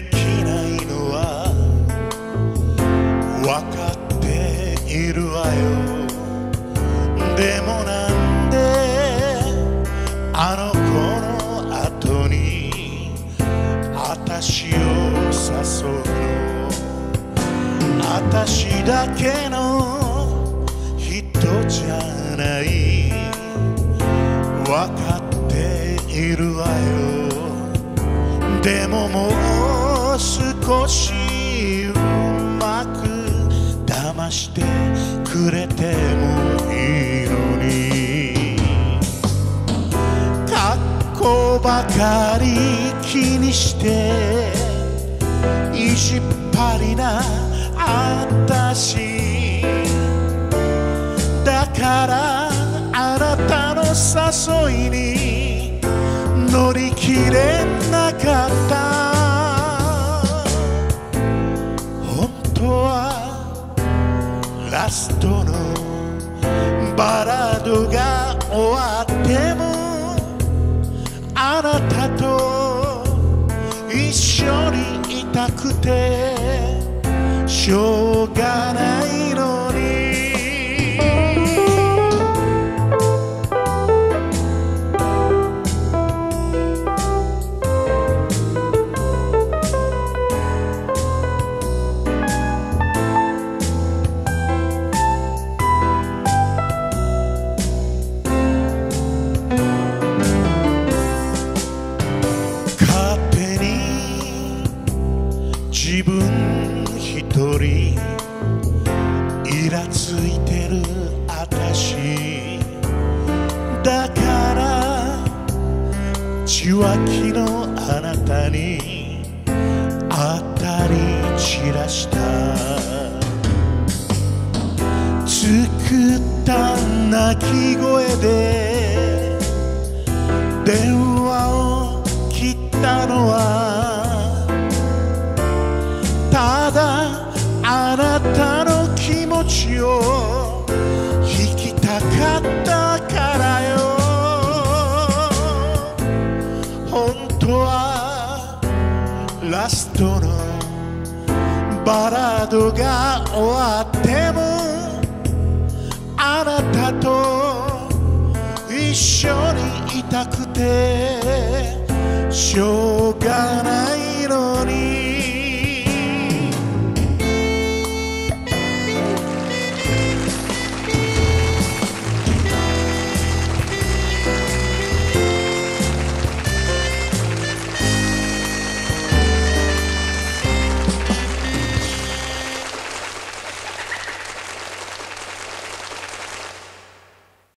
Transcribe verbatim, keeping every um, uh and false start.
きないのは分かっているわよ。でもなんであの子の後にあたしを誘うの。あたしだけの人じゃない、分かっているわよ。でももう少しうまく騙してくれてもいいのに、格好ばかり気にして意地っ張りなあたしだから、あなたの誘いに乗り切れなかった。本当はラストのバラードが終わってもあなたと一緒にいたくてしょうがないのに。自分一人イラついてるあたしだから、受話器のあなたに当たり散らした。作った泣き声で電話を切ったのはただあなたの気持ちを聞きたかったからよ。本当はラストのバラードが終わってもあなたと一緒にいたくてしょうがないのに。